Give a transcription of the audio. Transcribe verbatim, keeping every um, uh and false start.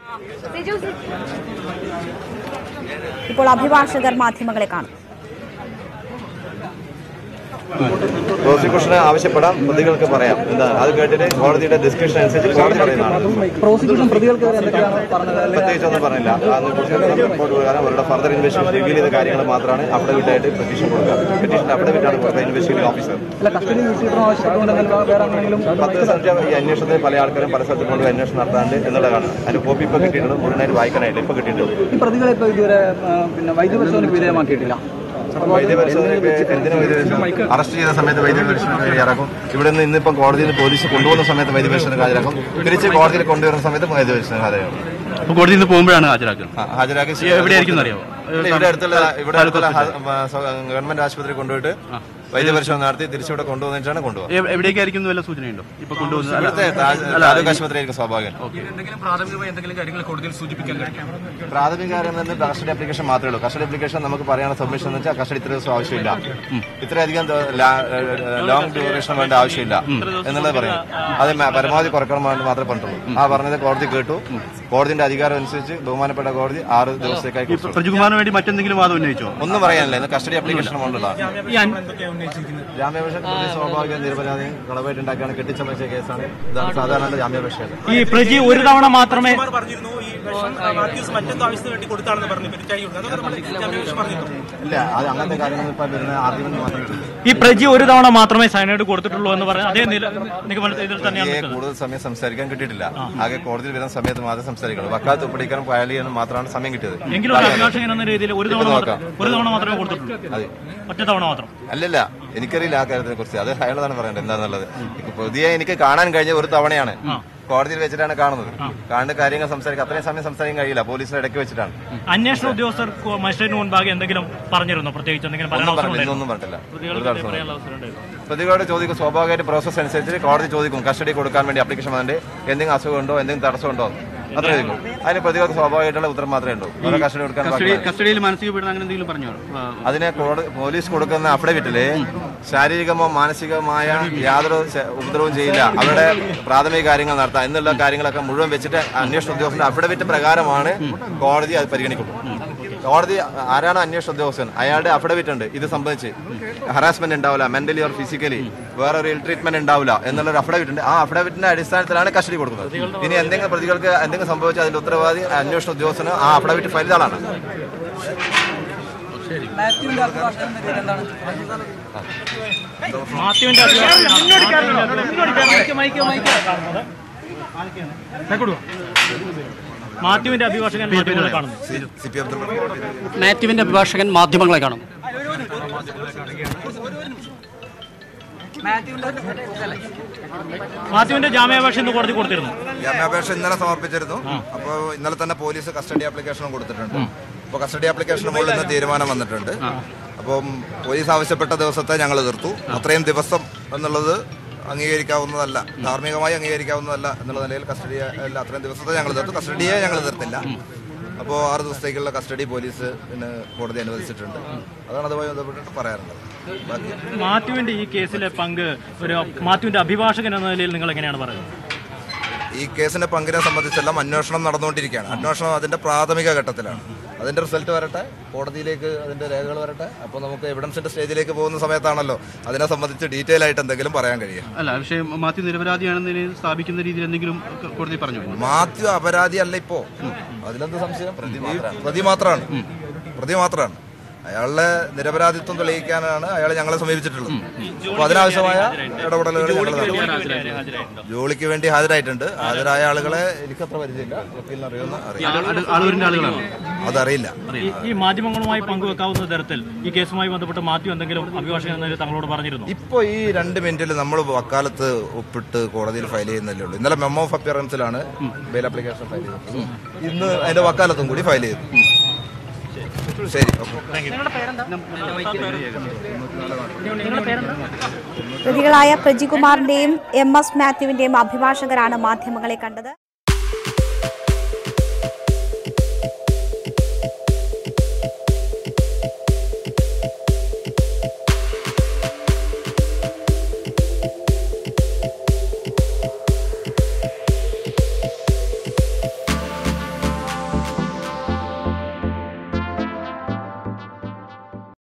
ഇപ്പോൾ അഭിഭാഷകർ മാധ്യമങ്ങളെ കാണും. പ്രോസിക്യൂഷന് ആവശ്യപ്പെടാം, പ്രതികൾക്ക് പറയാം. എന്താ അത് കേട്ടിട്ട് കോടതിയുടെ ഡിസ്ക്രിപ്ഷൻ അനുസരിച്ച് കോടതി പറയുന്നതാണ്. പ്രത്യേകിച്ചൊന്നും പറഞ്ഞില്ല. റിപ്പോർട്ട് പ്രകാരം അവരുടെ ഫർദർ ഇൻവെസ്റ്റിഗേഷൻ റിവീൽ ചെയ്ത കാര്യങ്ങൾ മാത്രമാണ് അഫിഡവിറ്റായിട്ട് പെറ്റീഷൻ കൊടുക്കുക. പെറ്റീഷൻ അഫിഡവിറ്റാണ് കൊടുക്കുക ഇൻവെസ്റ്റിഗേറ്റിംഗ് ഓഫീസർ. പത്ത് സ്ഥലത്ത് ഈ അന്വേഷണത്തിൽ പല ആൾക്കാരും പല സ്ഥലത്തും കൊണ്ട് അന്വേഷണം നടത്താണ്ട് എന്നുള്ളതാണ്. അതിന്റെ കോപ്പി ഇപ്പോൾ കിട്ടിയിട്ടുണ്ട്, മുഴുവനായിട്ട് വായിക്കാനായില്ല, ഇപ്പോൾ കിട്ടിയിട്ടുണ്ട്. ഈ പ്രതികളെ ഇപ്പോൾ ഇതുവരെ വൈദ്യപരിശോധനയ്ക്ക് വിധേയമാക്കിയിട്ടില്ല. വൈദ്യപരിശോധനയ്ക്ക് എന്തിനു വൈദ്യപരിശോധന അറസ്റ്റ് ചെയ്ത സമയത്ത് വൈദ്യപരിശോധന ഹാജരാക്കും. ഇവിടെ നിന്ന് ഇന്നിപ്പം കോടതിയിൽ പോലീസ് കൊണ്ടുപോകുന്ന സമയത്ത് വൈദ്യപരിശോധന ഹാജരാക്കും. തിരിച്ച് കോടതിയിൽ കൊണ്ടുവരുന്ന സമയത്ത് വൈദ്യപരിശോധന ഹാജരാക്കും. കോടതിയിൽ നിന്ന് പോകുമ്പോഴാണ് ഹാജരാക്കുന്നത്. ഹാജരാക്കി എവിടെയായിരിക്കും അറിയാമോ? ഇവിടെ അടുത്തുള്ള ഇവിടെ അടുത്തുള്ള ഗവൺമെന്റ് ആശുപത്രി കൊണ്ടുപോയിട്ട് വൈദ്യപരിശോധന നടത്തി തിരിച്ചിവിടെ കൊണ്ടുവന്നിട്ടാണ് കൊണ്ടുപോകുന്നത്. എവിടേക്കായിരിക്കും വല്ല സൂചനയുണ്ടോ ഇപ്പൊ കൊണ്ടുവന്നത്? ഇവിടുത്തെ താലൂക്ക് ആശുപത്രി ആയിരിക്കും സ്വാഭാവികം. പ്രാഥമിക കാര്യം തന്നെ കസ്റ്റഡി ആപ്ലിക്കേഷൻ മാത്രമേ ഉള്ളൂ. കസ്റ്റഡി ആപ്ലിക്കേഷൻ നമുക്ക് പറയാനുള്ള സബ്മിഷൻ എന്ന് വെച്ചാൽ കസ്റ്റഡി ഇത്ര ദിവസം ആവശ്യമില്ല, ഇത്രയധികം ലോങ് ഡ്യൂറേഷൻ വേണ്ട ആവശ്യമില്ല എന്നുള്ളത് പറയും. അത് പരമാവധി കുറയ്ക്കണം വേണ്ടി മാത്രമേ പറഞ്ഞിട്ടുള്ളൂ. ആ പറഞ്ഞത് കോടതി കേട്ടു. കോടതിന്റെ അധികാരം അനുസരിച്ച് ബഹുമാനപ്പെട്ട കോടതി ആറ് ദിവസത്തേക്കായി പ്രജുകുമാറിന് വേണ്ടി മറ്റെന്തെങ്കിലും വാദം ഉന്നയിച്ചോ? ഒന്നും പറയാനില്ല. ഇന്ന് കസ്റ്റഡി ആപ്ലിക്കേഷൻ കൊണ്ടുള്ളതാണ്. ജാമ്യാപേക്ഷ സ്വാഭാവിക നിരപരാധി കളവായിട്ടുണ്ടാക്കിയാണ് കെട്ടിച്ചമച്ച കേസാണ്. ഇതാണ് സാധാരണ ജാമ്യാപേക്ഷ. ഈ പ്രജി ഒരു തവണ മാത്രമേ ഇല്ല, അത് അങ്ങനത്തെ കാര്യങ്ങൾ ഇപ്പൊ വരുന്ന ആർഗ്യുമെന്റ് മാത്രമേ. ഈ പ്രജി ഒരു തവണ മാത്രമേ സയനൈഡ് കൊടുത്തിട്ടുള്ളൂ എന്ന് പറഞ്ഞാൽ അതേ നിഗമനത്തിൽ തന്നെയാണ്. കൂടുതൽ സമയം സംസാരിക്കാൻ കിട്ടിയിട്ടില്ല. ആകെ കോടതിയിൽ വരുന്ന സമയത്ത് മാത്രമേ സംസാരിക്കുള്ളൂ. വക്കാലത്ത് ഒപ്പിടിക്കാനും ഫയൽ ചെയ്യാനും മാത്രമാണ് സമയം കിട്ടിയത്. എങ്കിലും അഭിഭാഷകൻ എന്ന രീതിയിൽ ഒരു തവണ ഒരു തവണ മാത്രമേ കൊടുത്തിട്ടുള്ളൂ. അതെ, ഒറ്റ തവണ മാത്രം. അല്ലല്ല, എനിക്കറിയില്ല ആ കാര്യത്തിനെ കുറിച്ച്. അത് അയാളാണ് പറയേണ്ടത് എന്താണെന്നുള്ളത്. പുതിയ എനിക്ക് കാണാൻ കഴിഞ്ഞ ഒരു തവണയാണ്. കോടതിയിൽ വെച്ചിട്ടാണ് കാണുന്നത്. കാണുന്ന കാര്യങ്ങൾ സംസാരിക്കുക അത്രയും സമയം സംസാരിക്കാൻ കഴിയില്ല. പോലീസിനെ ഇടയ്ക്ക് വെച്ചിട്ടാണ്. അന്വേഷണ ഉദ്യോഗസ്ഥർ മജിസ്ട്രേറ്റിന് മുൻപാകെ എന്തെങ്കിലും പറഞ്ഞിരുന്നു? പ്രത്യേകിച്ച് എന്തെങ്കിലും ഒന്നും പറഞ്ഞില്ല. പ്രതികളോട് ചോദിക്കും. സ്വാഭാവികമായിട്ട് പ്രോസസ് അനുസരിച്ച് കോടതി ചോദിക്കും. കസ്റ്റഡി കൊടുക്കാൻ വേണ്ടി അപ്ലിക്കേഷൻ വന്നിട്ട് എന്തെങ്കിലും അസുഖമുണ്ടോ, എന്തെങ്കിലും തടസ്സമുണ്ടോ അത്ര ചോദിക്കും. അതിന് പ്രതികൾക്ക് സ്വാഭാവികമായിട്ടുള്ള ഉത്തരം മാത്രമേ ഉള്ളൂ. ഓരോ കസ്റ്റഡി കൊടുക്കാൻ കസ്റ്റഡിയിൽ മാനസിക പീഡനം അങ്ങനെ എന്തെങ്കിലും പറഞ്ഞോ? അതിനെ പോലീസ് കൊടുക്കുന്ന അഫിഡവിറ്റില് ശാരീരികമോ മാനസികമായ യാതൊരു ഉപദ്രവവും ചെയ്യില്ല, അവരുടെ പ്രാഥമിക കാര്യങ്ങൾ നടത്താം എന്നുള്ള കാര്യങ്ങളൊക്കെ മുഴുവൻ വെച്ചിട്ട് അന്വേഷണ ഉദ്യോഗസ്ഥന്റെ അഫിഡവിറ്റ് പ്രകാരമാണ് കോടതി അത് പരിഗണിക്കുന്നത്. കോടതി ആരാണ് അന്വേഷണ ഉദ്യോഗസ്ഥൻ, അയാളുടെ അഫിഡവിറ്റ് ഉണ്ട്. ഇത് സംബന്ധിച്ച് ഹറാസ്മെന്റ് ഉണ്ടാവില്ല, മെന്റലി ഓർ ഫിസിക്കലി വേറൊരു ഇൽ ട്രീറ്റ്മെന്റ് ഉണ്ടാവില്ല എന്നുള്ളൊരു അഫിഡവിറ്റ് ഉണ്ട്. ആ അഫിഡവിറ്റിന്റെ അടിസ്ഥാനത്തിലാണ് കസ്റ്റഡി കൊടുക്കുന്നത്. ഇനി എന്തെങ്കിലും പ്രതികൾക്ക് എന്തെങ്കിലും സംഭവിച്ചാൽ അതിന്റെ ഉത്തരവാദി അന്വേഷണ ഉദ്യോഗസ്ഥന് ആ അഫിഡവിറ്റ് ഫയൽ ആളാണ്. മാത്യുവിന്റെ അഭിഭാഷകൻ മാധ്യമങ്ങളെ കാണുന്നു. മാത്യുവിന്റെ അഭിഭാഷകൻ മാധ്യമങ്ങളെ കാണും. മാത്യുവിന്റെ ജാമ്യാപേക്ഷ ഇന്ന് കോടതി കൊടുത്തിരുന്നു. ജാമ്യാപേക്ഷ ഇന്നലെ സമർപ്പിച്ചിരുന്നു. അപ്പോൾ ഇന്നലെ തന്നെ പോലീസ് കസ്റ്റഡി ആപ്ലിക്കേഷനും കൊടുത്തിട്ടുണ്ട്. അപ്പോൾ കസ്റ്റഡി ആപ്ലിക്കേഷന് മുകളിൽ നിന്ന് തീരുമാനം വന്നിട്ടുണ്ട്. അപ്പം പോലീസ് ആവശ്യപ്പെട്ട ദിവസത്തെ ഞങ്ങൾ എതിർത്തു. അത്രയും ദിവസം എന്നുള്ളത് അംഗീകരിക്കാവുന്നതല്ല, ധാർമ്മികമായി അംഗീകരിക്കാവുന്നതല്ല എന്നുള്ള നിലയിൽ കസ്റ്റഡി അത്രയും ദിവസത്തെ ഞങ്ങൾ എതിർത്തു. കസ്റ്റഡിയെ ഞങ്ങൾ എതിർത്തില്ല. അപ്പോൾ ആറ് ദിവസത്തേക്കുള്ള കസ്റ്റഡി പോലീസ് പിന്നെ കോടതി അനുവദിച്ചിട്ടുണ്ട്. അതാണ് അതുമായി ബന്ധപ്പെട്ടിട്ട് പറയാറുള്ളത്. മാത്യുവിന്റെ ഈ കേസിലെ പങ്ക് ഒരു മാത്യുവിന്റെ അഭിഭാഷകൻ എന്ന നിലയിൽ നിങ്ങൾ എങ്ങനെയാണ് പറയുന്നത്? ഈ കേസിന്റെ പങ്കിനെ സംബന്ധിച്ചെല്ലാം അന്വേഷണം നടന്നുകൊണ്ടിരിക്കുകയാണ്. അന്വേഷണം അതിന്റെ പ്രാഥമിക ഘട്ടത്തിലാണ്. അതിന്റെ റിസൾട്ട് വരട്ടെ, കോടതിയിലേക്ക് അതിന്റെ രേഖകൾ വരട്ടെ. അപ്പോൾ നമുക്ക് എവിഡൻസിന്റെ സ്റ്റേജിലേക്ക് പോകുന്ന സമയത്താണല്ലോ അതിനെ സംബന്ധിച്ച് ഡീറ്റെയിൽ ആയിട്ട് എന്തെങ്കിലും പറയാൻ കഴിയുക. അല്ല, പക്ഷേ മാത്യു നിരപരാധിയാണെന്ന് സ്ഥാപിക്കുന്ന രീതിയിൽ എന്തെങ്കിലും കോടതി പറഞ്ഞു? മാത്യു അപരാധി അല്ല ഇപ്പോ, അതിലെന്ത് സംശയം? പ്രതി മാത്രമാണ്, പ്രതി മാത്രമാണ്. അയാളുടെ നിരപരാധിത്വം തെളിയിക്കാനാണ് അയാൾ ഞങ്ങളെ സമീപിച്ചിട്ടുള്ളത്. അപ്പോൾ അതിനാവശ്യമായ ഇടപെടലുകൾ ഞങ്ങൾ നടത്തും. ജോലിക്ക് വേണ്ടി ഹാജരായിട്ടുണ്ട്. ഹാജരായ ആളുകളെ എനിക്കത്ര പരിചയമില്ല, വക്കീലിന് അറിയുന്ന അറിയാം, അതറിയില്ല. ഈ മാധ്യമങ്ങളുമായി പങ്കുവെക്കാവുന്ന തരത്തിൽ ഈ കേസുമായി ബന്ധപ്പെട്ട് മാത്യു എന്തെങ്കിലും അഭിഭാഷകൻ തങ്ങളോട് പറഞ്ഞിരുന്നു? ഇപ്പോൾ ഈ രണ്ട് മിനിറ്റിൽ നമ്മൾ വക്കാലത്ത് ഒപ്പിട്ട് കോടതിയിൽ ഫയൽ ചെയ്യുന്നല്ലേ ഉള്ളൂ. ഇന്നലെ മെമ്മോ ഓഫ് അപ്പിയറൻസിലാണ് ബെയിൽ ആപ്ലിക്കേഷൻ ഫയൽ ചെയ്തത്. ഇന്ന് അതിന്റെ വക്കാലത്തും കൂടി ഫയൽ ചെയ്തു. ശരി, പ്രതികളായ പ്രജികുമാറിന്റെയും എം എസ് മാത്യുവിന്റെയും അഭിഭാഷകരാണ് മാധ്യമങ്ങളെ കണ്ടത്.